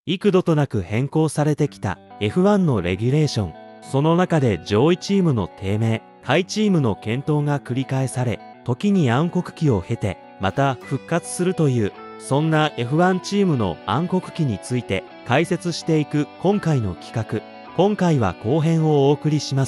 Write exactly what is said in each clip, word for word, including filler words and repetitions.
幾度となく変更されてきた エフワン のレギュレーション。その中で上位チームの低迷、下位チームの健闘が繰り返され、時に暗黒期を経て、また復活するという、そんな エフワン チームの暗黒期について解説していく今回の企画。今回は後編をお送りします。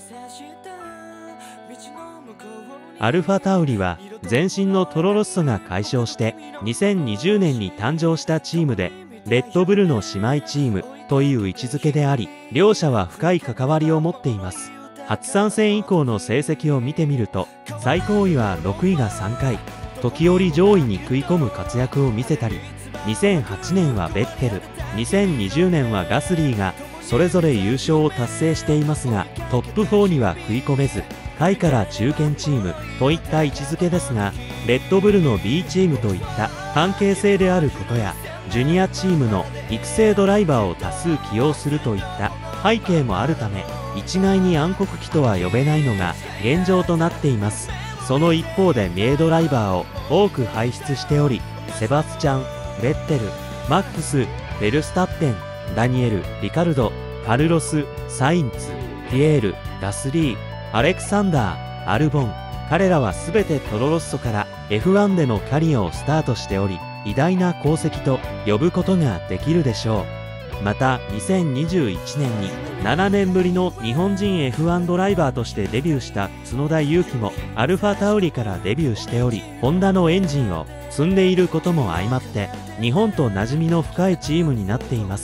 アルファタウリは前身のトロロッソが解消してにせんにじゅうねんに誕生したチームで、レッドブルの姉妹チームという位置づけであり、両者は深い関わりを持っています。初参戦以降の成績を見てみると、最高位はろくいがさんかい、時折上位に食い込む活躍を見せたり、にせんはちねんはベッテル、にせんにじゅうねんはガスリーがそれぞれ優勝を達成していますが、トップフォーには食い込めず、下位から中堅チームといった位置づけですが、レッドブルの ビー チームといった関係性であることや、ジュニアチームの育成ドライバーを多数起用するといった背景もあるため、一概に暗黒期とは呼べないのが現状となっています。その一方で名ドライバーを多く輩出しており、セバスチャン、ベッテル、マックス、フェルスタッペン、ダニエル、リカルド、カルロス、サインツ、ピエール、ガスリー、アレクサンダー、アルボン、彼らは全てトロロッソから エフワン でのキャリアをスタートしており、偉大な功績と呼ぶことができるでしょう。またにせんにじゅういちねんにななねんぶりの日本人 エフワン ドライバーとしてデビューした角田裕樹もアルファタウリからデビューしており、ホンダのエンジンを積んでいることも相まって日本と馴染みの深いチームになっています。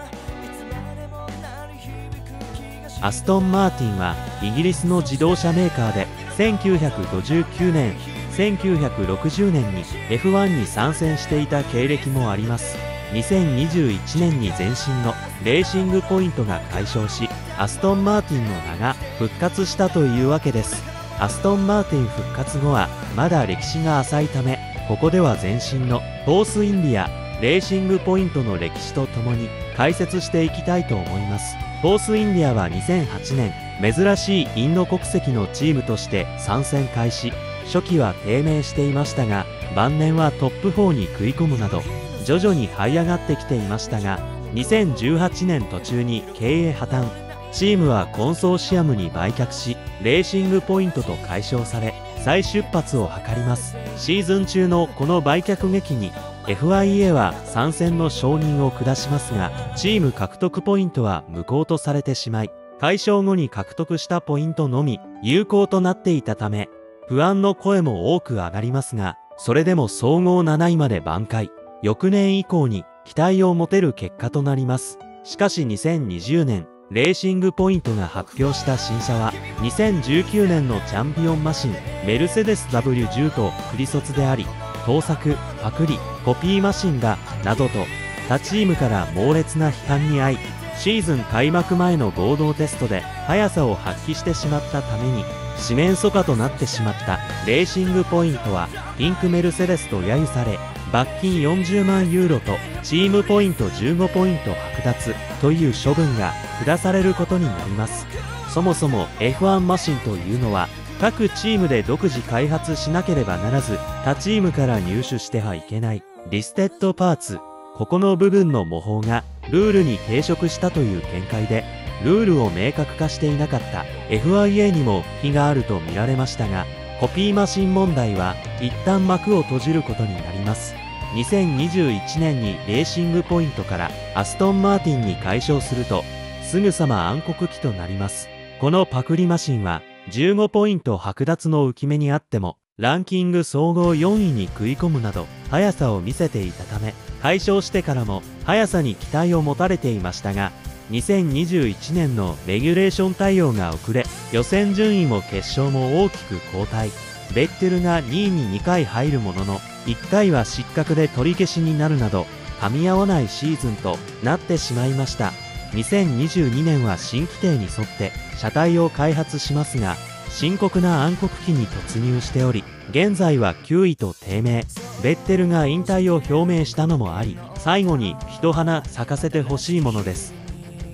アストンマーティンはイギリスの自動車メーカーでせんきゅうひゃくごじゅうきゅうねん、せんきゅうひゃくろくじゅうねんに エフワン に参戦していた経歴もあります。にせんにじゅういちねんに前身のレーシングポイントが解消し、アストンマーティンの名が復活したというわけです。アストンマーティン復活後はまだ歴史が浅いため、ここでは前身のフォースインディア、レーシングポイントの歴史とともに解説していきたいと思います。フォースインディアはにせんはちねん、珍しいインド国籍のチームとして参戦開始。初期は低迷していましたが、晩年はトップフォーに食い込むなど、徐々に這い上がってきていましたが、にせんじゅうはちねん途中に経営破綻。チームはコンソーシアムに売却し、レーシングポイントと解消され、再出発を図ります。シーズン中のこの売却劇に、エフアイエー は参戦の承認を下しますが、チーム獲得ポイントは無効とされてしまい、解消後に獲得したポイントのみ有効となっていたため、不安の声も多く上がりますが、それでも総合なないまで挽回。翌年以降に期待を持てる結果となります。しかしにせんにじゅうねん、レーシングポイントが発表した新車は、にせんじゅうきゅうねんのチャンピオンマシン、メルセデス ダブリューじゅう とクリソツであり、盗作、パクリ、コピーマシンだ、などと、他チームから猛烈な批判に遭い、シーズン開幕前の合同テストで速さを発揮してしまったために、四面楚歌となってしまったレーシングポイントは、ピンクメルセデスと揶揄され、罰金よんじゅうまんユーロとチームポイントじゅうごポイント剥奪という処分が下されることになります。そもそも エフワン マシンというのは、各チームで独自開発しなければならず、他チームから入手してはいけないリステッドパーツ、ここの部分の模倣がルールに抵触したという見解で、ルールを明確化していなかった エフアイエー にも非があると見られましたが、コピーマシン問題は一旦幕を閉じることになります。にせんにじゅういちねんにレーシングポイントからアストンマーティンに解消すると、すぐさま暗黒期となります。このパクリマシンはじゅうごポイント剥奪の浮き目にあっても、ランキング総合よんいに食い込むなど速さを見せていたため、解消してからも速さに期待を持たれていましたが、にせんにじゅういちねんのレギュレーション対応が遅れ、予選順位も決勝も大きく後退。ベッテルがにいににかい入るものの、いっかいは失格で取り消しになるなど、噛み合わないシーズンとなってしまいました。にせんにじゅうにねんは新規定に沿って車体を開発しますが、深刻な暗黒期に突入しており、現在はきゅういと低迷。ベッテルが引退を表明したのもあり、最後に一花咲かせてほしいものです。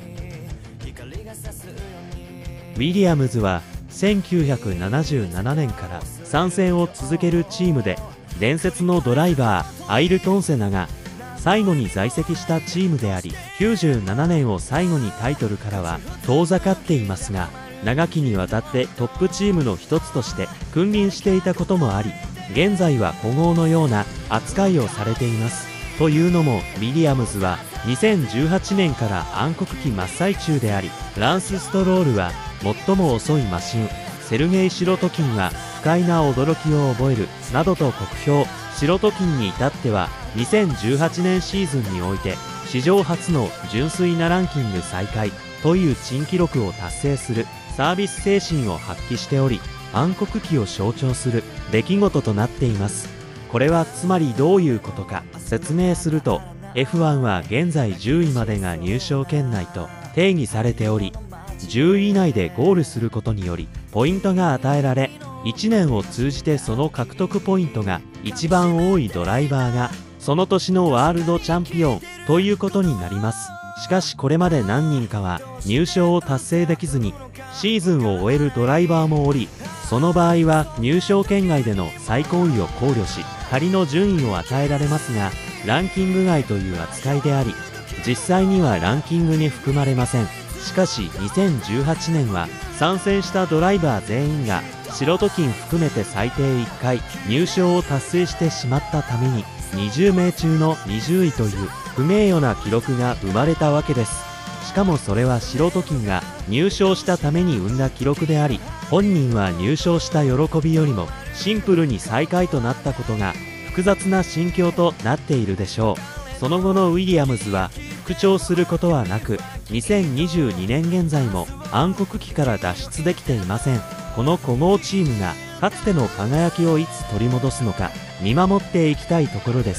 ウィリアムズはせんきゅうひゃくななじゅうななねんから参戦を続けるチームで、伝説のドライバーアイルトンセナが最後に在籍したチームであり、きゅうじゅうななねんを最後にタイトルからは遠ざかっていますが、長きにわたってトップチームの一つとして君臨していたこともあり、現在は古豪のような扱いをされています。というのも、ウィリアムズはにせんじゅうはちねんから暗黒期真っ最中であり、ランス・ストロールは最も遅いマシン、セルゲイ・シロトキンは不快な驚きを覚えるなどと酷評。シロトキンに至ってはにせんじゅうはちねんシーズンにおいて史上初の純粋なランキング最下位という珍記録を達成するサービス精神を発揮しており、暗黒期を象徴する出来事となっています。これはつまりどういうことか説明すると、 エフワン は現在じゅういまでが入賞圏内と定義されており、じゅうい以内でゴールすることによりポイントが与えられ、いちねんを通じてその獲得ポイントが一番多いドライバーがその年のワールドチャンピオンということになります。しかしこれまで何人かは入賞を達成できずにシーズンを終えるドライバーもおり、その場合は入賞圏外での最高位を考慮し仮の順位を与えられますが、ランキング外という扱いであり、実際にはランキングに含まれません。しかしにせんじゅうはちねんは参戦したドライバー全員がシロトキン含めて最低いっかい入賞を達成してしまったために、にじゅうめい中のにじゅういという不名誉な記録が生まれたわけです。しかもそれはシロトキンが入賞したために生んだ記録であり、本人は入賞した喜びよりもシンプルに最下位となったことが複雑な心境となっているでしょう。その後のウィリアムズは復調することはなく、にせんにじゅうにねん現在も暗黒期から脱出できていません。この古豪チームがかつての輝きをいつ取り戻すのか見守っていきたいところです。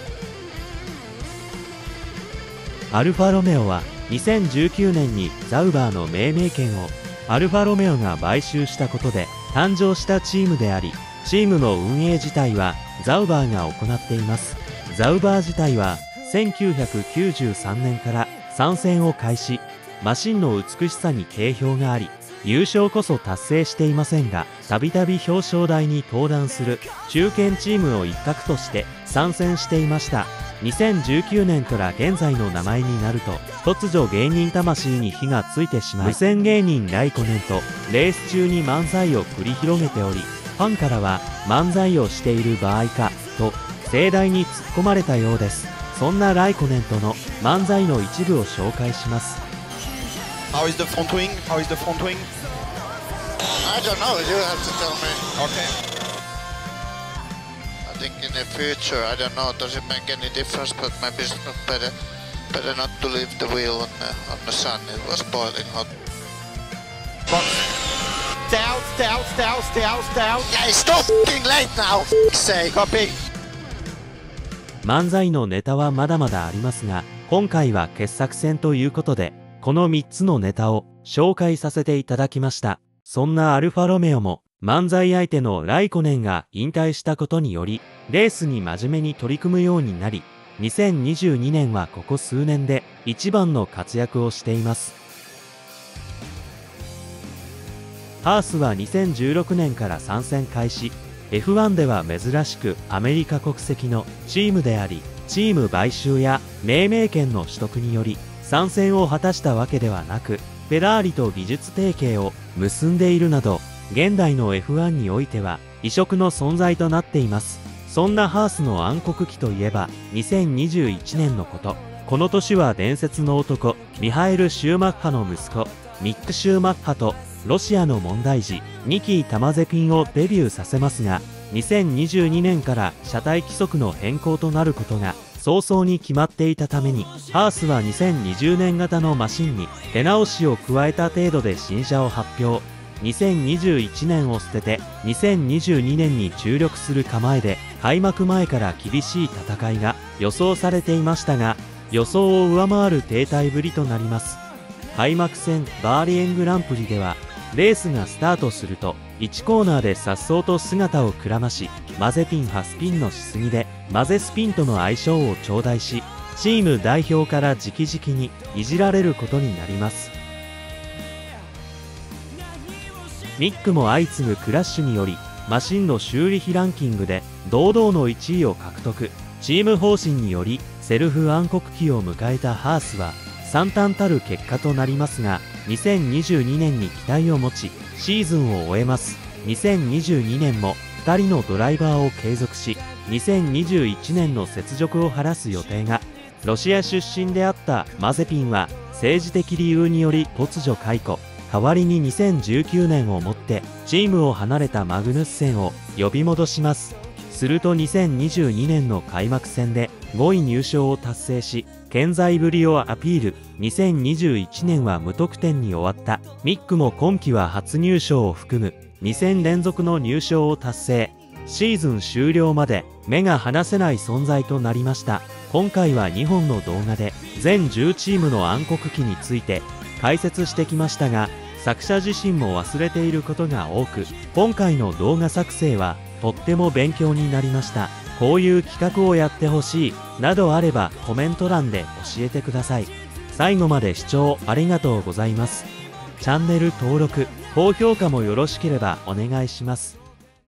アルファロメオはにせんじゅうきゅうねんにザウバーの命名権をアルファロメオが買収したことで誕生したチームであり、チームの運営自体はザウバーが行っています。ザウバー自体はせんきゅうひゃくきゅうじゅうさんねんから参戦を開始。マシンの美しさに定評があり、優勝こそ達成していませんが、たびたび表彰台に登壇する中堅チームの一角として参戦していました。にせんじゅうきゅうねんから現在の名前になると、突如芸人魂に火がついてしまい、無線芸人ライコネンとレース中に漫才を繰り広げており、ファンからは漫才をしている場合かと盛大に突っ込まれたようです。そんなライコネンとの漫才の一部を紹介します。 How is the front wing? How is the front wing? I don't know, you have to tell me. Okay. I think in the future, I don't know, does it make any difference, but maybe it's not better better not to leave the wheel on the, on the sun, it was boiling hot. Down, down, down, down, down. Yeah, it's so f***ing late now, f***ing sake. Copy. 漫才のネタはまだまだありますが、今回は傑作選ということで、このみっつのネタを紹介させていただきました。そんなアルファロメオも漫才相手のライコネンが引退したことにより、レースに真面目に取り組むようになり、にせんにじゅうにねんはここ数年で一番の活躍をしています。ハースはにせんじゅうろくねんから参戦開始。エフワン では珍しくアメリカ国籍のチームであり、チーム買収や命名権の取得により参戦を果たしたわけではなく、フェラーリと技術提携を結んでいるなど、現代の エフワン においては異色の存在となっています。そんなハースの暗黒期といえばにせんにじゅういちねんのこと。この年は伝説の男ミハエル・シューマッハの息子ミック・シューマッハとロシアの問題児ニキー・タマゼピンをデビューさせますが、にせんにじゅうにねんから車体規則の変更となることが早々に決まっていたために、ハースはにせんにじゅうねん型のマシンに手直しを加えた程度で新車を発表。にせんにじゅういちねんを捨ててにせんにじゅうにねんに注力する構えで、開幕前から厳しい戦いが予想されていましたが、予想を上回る停滞ぶりとなります。開幕戦バーリエングランプリではレースがスタートするといちコーナーで颯爽と姿をくらまし、マゼピンはスピンのしすぎでマゼスピンとの相性を頂戴し、チーム代表から直々にいじられることになります。ミックも相次ぐクラッシュによりマシンの修理費ランキングで堂々のいちいを獲得。チーム方針によりセルフ暗黒期を迎えたハースは惨憺たる結果となりますが、にせんにじゅうにねんに期待を持ちシーズンを終えます。にせんにじゅうにねんもふたりのドライバーを継続し、にせんにじゅういちねんの雪辱を晴らす予定が、ロシア出身であったマゼピンは政治的理由により突如解雇。代わりににせんじゅうきゅうねんをもってチームを離れたマグヌッセンを呼び戻します。するとにせんにじゅうにねんの開幕戦でごい入賞を達成し、健在ぶりをアピール。にせんにじゅういちねんは無得点に終わった。ミックも今季は初入賞を含むに戦連続の入賞を達成。シーズン終了まで目が離せない存在となりました。今回はにほんの動画で全じゅうチームの暗黒期について解説してきましたが、作者自身も忘れていることが多く、今回の動画作成はとっても勉強になりました。こういう企画をやってほしいなどあればコメント欄で教えてください。最後まで視聴ありがとうございます。チャンネル登録、高評価もよろしければお願いします。